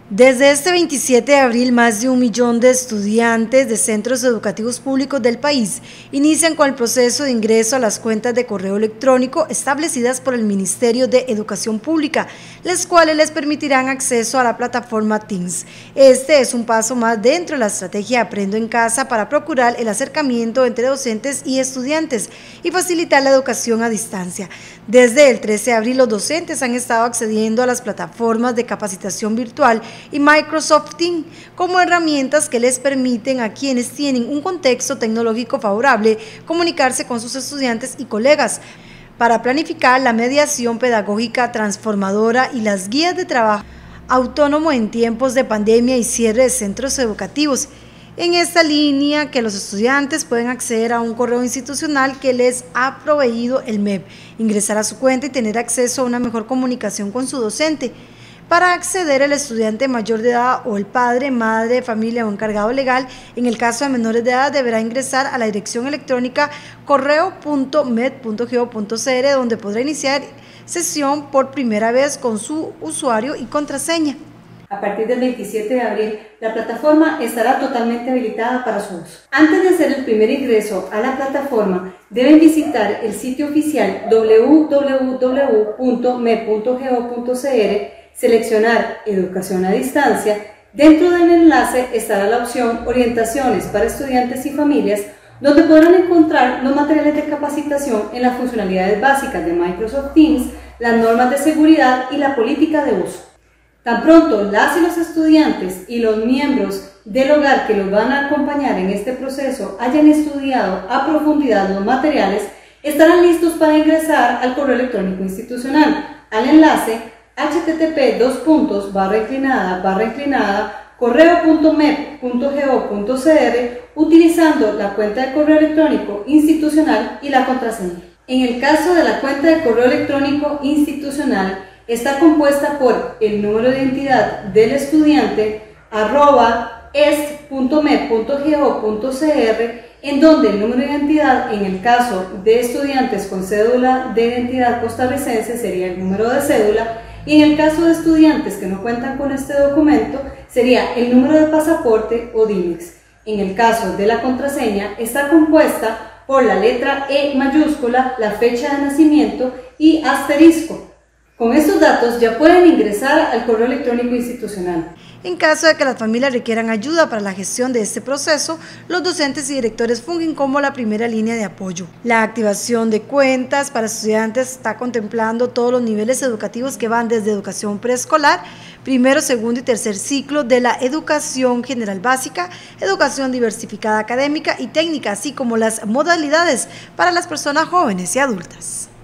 Desde este 27 de abril, más de 1 millón de estudiantes de centros educativos públicos del país inician con el proceso de ingreso a las cuentas de correo electrónico establecidas por el Ministerio de Educación Pública, las cuales les permitirán acceso a la plataforma Teams. Este es un paso más dentro de la estrategia Aprendo en Casa para procurar el acercamiento entre docentes y estudiantes y facilitar la educación a distancia. Desde el 13 de abril, los docentes han estado accediendo a las plataformas de capacitación virtual y Microsoft Teams como herramientas que les permiten a quienes tienen un contexto tecnológico favorable comunicarse con sus estudiantes y colegas para planificar la mediación pedagógica transformadora y las guías de trabajo autónomo en tiempos de pandemia y cierre de centros educativos. En esta línea, que los estudiantes pueden acceder a un correo institucional que les ha proveído el MEP, ingresar a su cuenta y tener acceso a una mejor comunicación con su docente. Para acceder, el estudiante mayor de edad o el padre, madre de familia o encargado legal, en el caso de menores de edad, deberá ingresar a la dirección electrónica correo.med.go.cr, donde podrá iniciar sesión por primera vez con su usuario y contraseña. A partir del 27 de abril, la plataforma estará totalmente habilitada para su uso. Antes de hacer el primer ingreso a la plataforma, deben visitar el sitio oficial www.med.go.cr, seleccionar Educación a Distancia. Dentro del enlace estará la opción Orientaciones para estudiantes y familias, donde podrán encontrar los materiales de capacitación en las funcionalidades básicas de Microsoft Teams, las normas de seguridad y la política de uso. Tan pronto las y los estudiantes y los miembros del hogar que los van a acompañar en este proceso hayan estudiado a profundidad los materiales, estarán listos para ingresar al correo electrónico institucional, al enlace http://correo.med.go.cr, utilizando la cuenta de correo electrónico institucional y la contraseña. En el caso de la cuenta de correo electrónico institucional, está compuesta por el número de identidad del estudiante @est.med.go.cr, en donde el número de identidad, en el caso de estudiantes con cédula de identidad costarricense, sería el número de cédula, y en el caso de estudiantes que no cuentan con este documento, sería el número de pasaporte o DIMEX. En el caso de la contraseña, está compuesta por la letra E mayúscula, la fecha de nacimiento y asterisco. Con estos datos ya pueden ingresar al correo electrónico institucional. En caso de que las familias requieran ayuda para la gestión de este proceso, los docentes y directores fungen como la primera línea de apoyo. La activación de cuentas para estudiantes está contemplando todos los niveles educativos que van desde educación preescolar, primero, segundo y tercer ciclo de la educación general básica, educación diversificada académica y técnica, así como las modalidades para las personas jóvenes y adultas.